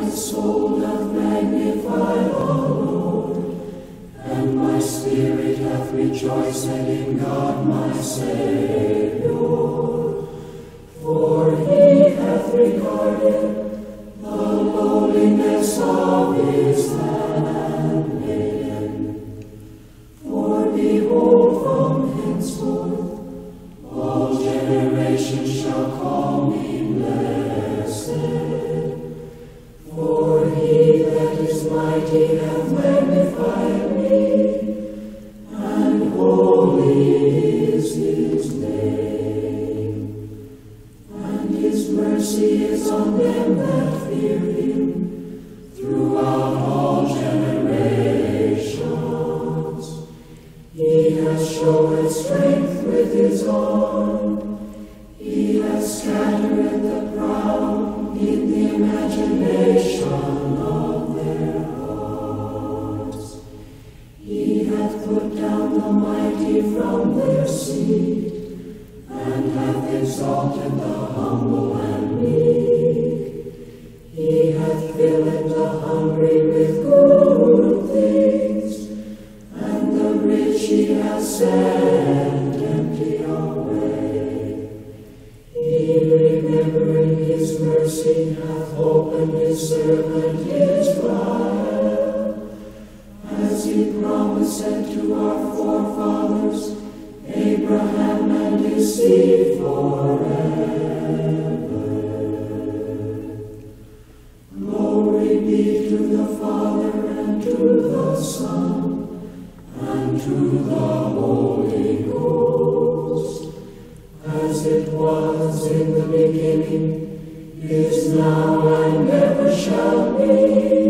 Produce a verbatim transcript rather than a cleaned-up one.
soul doth magnify the Lord, and my spirit hath rejoiced in God my Saviour. For he hath regarded the lowliness of his handmaiden. For behold, from henceforth all generations shall call me blessed. For he that is mighty hath magnified me, and holy is his name. And his mercy is on them that fear him throughout all generations. He hath showed strength with his arm. He hath scattered the proud in the imagination of their hearts. He hath put down the mighty from their seat, and hath exalted the humble and meek. He hath filled the hungry with good things, and the rich he hath sent empty away. He, remembering his mercy, hath opened his servant Israel, as he promised to our forefathers, Abraham and his seed forever. Glory be to the Father, and to the Son, and to the Holy Ghost, as it was in the beginning, is now, and ever shall be,